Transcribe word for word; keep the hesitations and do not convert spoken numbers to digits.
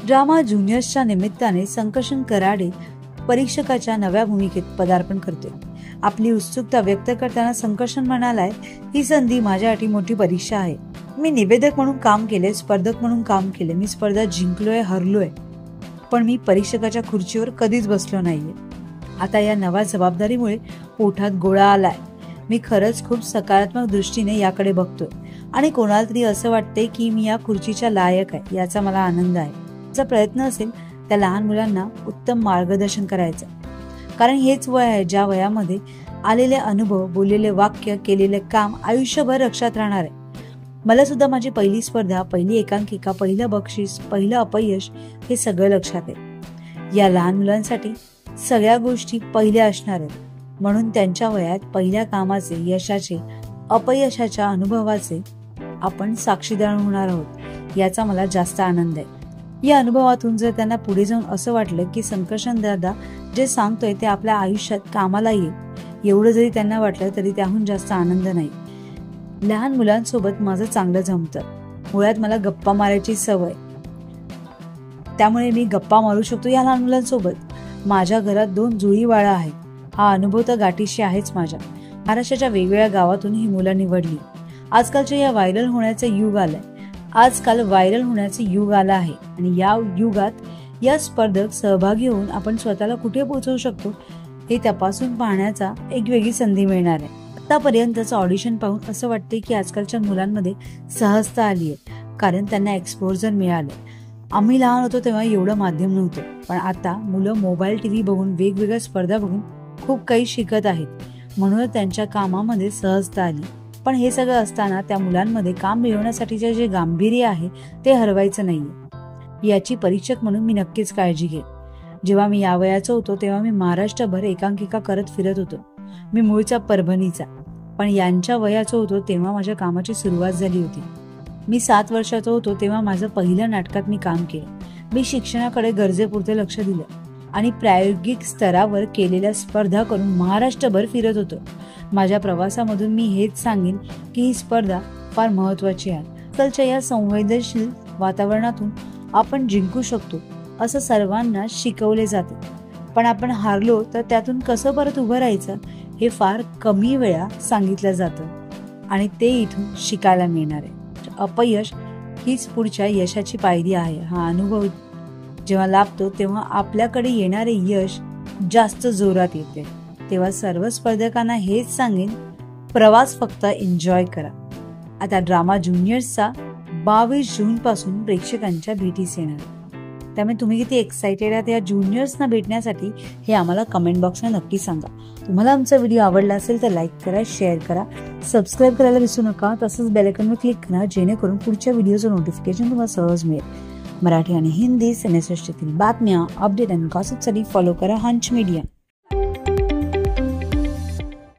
Drama ज्युनियर्सच्या निमित्ताने संकर्षण कराडे परीक्षकाच्या नव्या भूमिकेत पदार्पण करते। आपली उत्सुकता व्यक्त करताना संकर्षण म्हणालाय, ही संधी माझ्यासाठी मोठी परीक्षा आहे। मी निवेदक म्हणून काम केले, स्पर्धक म्हणून काम केले, मी स्पर्धा जिंकलोय, हरलोय, पण मी परीक्षकाच्या खुर्चीवर कधीच बसलो नाहीये। आता या नव्या जबाबदारीमुळे पोटात गोळा आलाय। मी खरंच खूप सकारात्मक दृष्टीने याकडे बघतोय आणि कोणाला तरी असं वाटतंय की मी या खुर्चीच्या लायक आहे, याचा मला आनंद आहे। माझा प्रयत्न असेल त्या लहान मुलांना उत्तम मार्गदर्शन करायचं, कारण हेच वय आहे ज्या वयामध्ये आलेले अनुभव, बोललेले वाक्य, केलेले काम आयुष्यभर लक्षात राहणार आहे। मला सुद्धा माझी पहिली स्पर्धा, पहिली एकांकिका, पहिलं बक्षीस, पहिलं अपयश हे सगळं लक्षात आहे। या लहान मुलांसाठी सगळ्या गोष्टी पहिल्या असणार आहेत, म्हणून त्यांच्या वयात पहिल्या कामाचे, यशाचे, अपयशाच्या अनुभवाचे आपण साक्षीदार होणार आहोत, याचा मला जास्त आनंद आहे। या अनुभवातून जर त्यांना पुढे जाऊन असं वाटलं की संकर्षण दादा जे सांगतोय ते आपल्या आयुष्यात कामाला येईल, एवढं जरी त्यांना वाटलं तरी त्याहून जास्त आनंद नाही। लहान मुलांसोबत माझं चांगलं जमतं। मुळात मला गप्पा मारायची सवय, त्यामुळे मी गप्पा मारू शकतो या लहान मुलांसोबत। माझ्या घरात दोन जुळी बाळं आहेत, हा अनुभव तर गाठीशी आहेच माझ्या। महाराष्ट्राच्या वेगवेगळ्या गावातून ही मुलं निवडली। आजकालच्या या व्हायरल होण्याचे युग आलंय आजकाल व्हायरल होण्याचे युग आलं आहे आणि या युगात या स्पर्धक सहभागी होऊन आपण स्वतःला कुठे पोहोचवू शकतो हे तपासून पाहण्याचा एक वेगळी संधी मिळणार आहे। आतापर्यंतचं ऑडिशन पाहून असं वाटते की आजकालच्या मुलांमध्ये सहजता आली आहे, कारण त्यांना एक्सपोजर मिळालं। आम्ही लहान होतो तेव्हा एवढं माध्यम नव्हतं, पण आता मुलं मोबाईल, टीव्ही बघून, वेगवेगळ्या स्पर्धा बघून खूप काही शिकत आहेत, म्हणून त्यांच्या कामामध्ये सहजता आली। पण हे सगळं असताना त्या मुलांमध्ये काम मिळवण्यासाठीचे जे गांभीर्य आहे ते हरवायचं नाहीये, याची परीक्षक म्हणून मी नक्कीच काळजी घेईन। जेव्हा मी या वयाचा होतो तेव्हा मी महाराष्ट्रभर एकांकिका करत फिरत होतो। मी मूळचा परभणीचा, पण यांच्या वयाचा होतो तेव्हा माझ्या कामाची सुरुवात झाली होती। मी सात वर्षाचा होतो तेव्हा माझं पहिल्या नाटकात मी काम केलं। मी शिक्षणाकडे गरजेपुरते लक्ष दिलं आणि प्रायोगिक स्तरावर केलेल्या स्पर्धा करून महाराष्ट्रभर फिरत होतो। माझ्या प्रवासामधून मी हेच सांगेन की ही स्पर्धा फार महत्वाची आहे। आजकालच्या या संवेदनशील वातावरणातून आपण जिंकू शकतो असं सर्वांना शिकवले जाते, पण आपण हारलो तर त्यातून कसं परत उभं राहायचं हे फार कमी वेळा सांगितलं जातं आणि ते इथून शिकायला मिळणार आहे। अपयश हीच पुढच्या यशाची पायरी आहे। हा अनुभव जेव्हा लाभतो तेव्हा आपल्याकडे येणारे यश जास्त जोरात येते। तेव्हा सर्व स्पर्धकांना हेच सांगेन, प्रवास फक्त एन्जॉय करा। आता ड्रामा ज्युनियर्सचा बावीस जून पासून प्रेक्षकांच्या भेटीस येणार, त्यामुळे तुम्ही किती एक्साइटेड आहात या ज्युनियर्सना भेटण्यासाठी हे आम्हाला कमेंट बॉक्सला नक्की सांगा। तुम्हाला आमचा व्हिडिओ आवडला असेल तर लाईक करा, शेअर करा, सबस्क्राईब करायला विसरू नका। तसंच बेल आयकॉनवर क्लिक करा जेणेकरून पुढच्या व्हिडिओचं नोटिफिकेशन तुम्हाला सहज मिळेल। मराठी आणि हिंदी सिनेसृष्टीतील बातम्या, अपडेट आणि गॉसिपसाठी फॉलो करा हंच मीडिया।